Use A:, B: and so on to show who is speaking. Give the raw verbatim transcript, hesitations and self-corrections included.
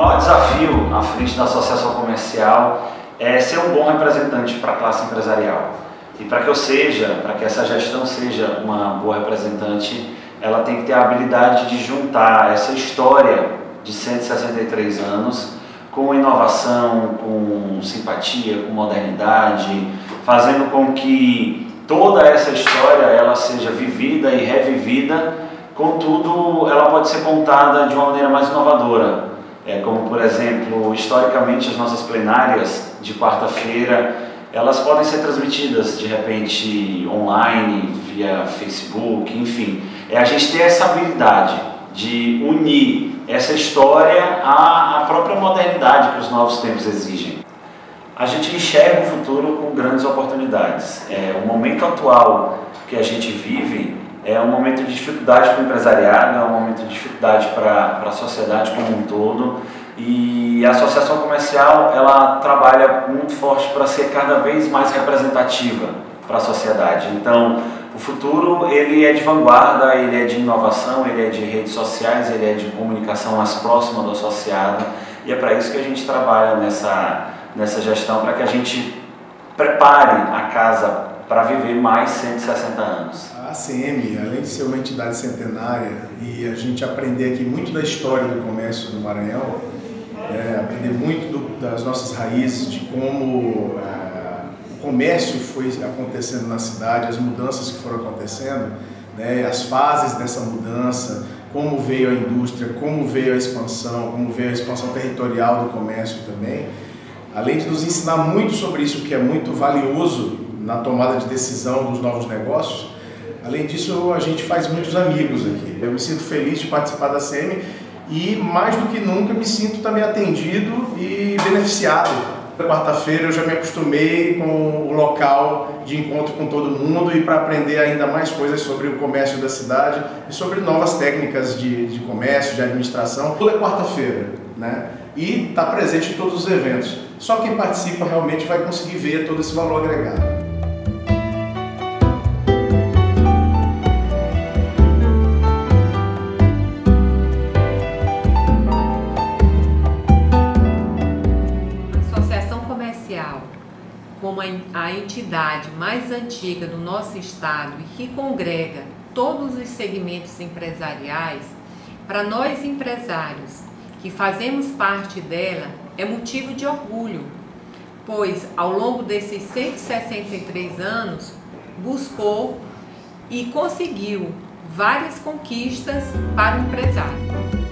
A: maior desafio à frente da associação comercial é ser um bom representante para a classe empresarial. E para que eu seja, para que essa gestão seja uma boa representante, ela tem que ter a habilidade de juntar essa história de cento e sessenta e três anos com inovação, com simpatia, com modernidade, fazendo com que toda essa história ela seja vivida e revivida, contudo ela pode ser contada de uma maneira mais inovadora, é, como por exemplo, historicamente as nossas plenárias de quarta-feira, elas podem ser transmitidas de repente online, via Facebook, enfim, é a gente ter essa habilidade de unir essa história à, à própria modernidade que os novos tempos exigem. A gente enxerga o futuro com grandes oportunidades. É, o momento atual que a gente vive é um momento de dificuldade para o empresariado, é um momento de dificuldade para, para a sociedade como um todo, e a associação comercial ela trabalha muito forte para ser cada vez mais representativa para a sociedade. Então, o futuro ele é de vanguarda, ele é de inovação, ele é de redes sociais, ele é de comunicação mais próxima do associado, e é para isso que a gente trabalha nessa, nessa gestão, para que a gente prepare a casa para viver mais cento e sessenta anos.
B: A A C M, além de ser uma entidade centenária e a gente aprender aqui muito da história do comércio do Maranhão, é, aprender muito do, das nossas raízes, de como é, o comércio foi acontecendo na cidade, as mudanças que foram acontecendo, né, as fases dessa mudança, como veio a indústria, como veio a expansão, como veio a expansão territorial do comércio também. Além de nos ensinar muito sobre isso, que é muito valioso na tomada de decisão dos novos negócios, além disso a gente faz muitos amigos aqui. Eu me sinto feliz de participar da A C M e mais do que nunca me sinto também atendido e beneficiado. Quarta-feira eu já me acostumei com o local de encontro com todo mundo e para aprender ainda mais coisas sobre o comércio da cidade e sobre novas técnicas de, de comércio, de administração. Toda quarta-feira, né? E está presente em todos os eventos. Só quem participa realmente vai conseguir ver todo esse valor agregado.
C: Como a entidade mais antiga do nosso estado e que congrega todos os segmentos empresariais, para nós empresários que fazemos parte dela, é motivo de orgulho, pois ao longo desses cento e sessenta e três anos buscou e conseguiu várias conquistas para o empresário.